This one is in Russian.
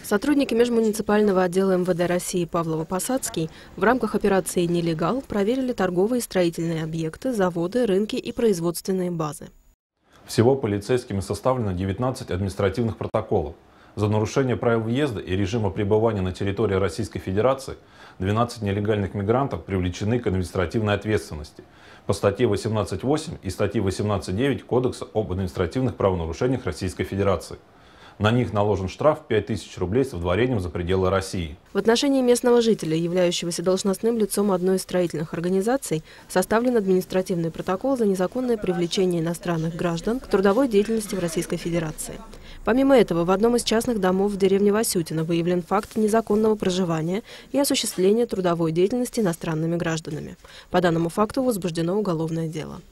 Сотрудники межмуниципального отдела МВД России Павлово-Посадский в рамках операции «Нелегал» проверили торговые и строительные объекты, заводы, рынки и производственные базы. Всего полицейскими составлено 19 административных протоколов. За нарушение правил въезда и режима пребывания на территории Российской Федерации 12 нелегальных мигрантов привлечены к административной ответственности по статье 18.8 и статье 18.9 Кодекса об административных правонарушениях Российской Федерации. На них наложен штраф 5000 рублей с выдворением за пределы России. В отношении местного жителя, являющегося должностным лицом одной из строительных организаций, составлен административный протокол за незаконное привлечение иностранных граждан к трудовой деятельности в Российской Федерации. Помимо этого, в одном из частных домов в деревне Васютино выявлен факт незаконного проживания и осуществления трудовой деятельности иностранными гражданами. По данному факту возбуждено уголовное дело.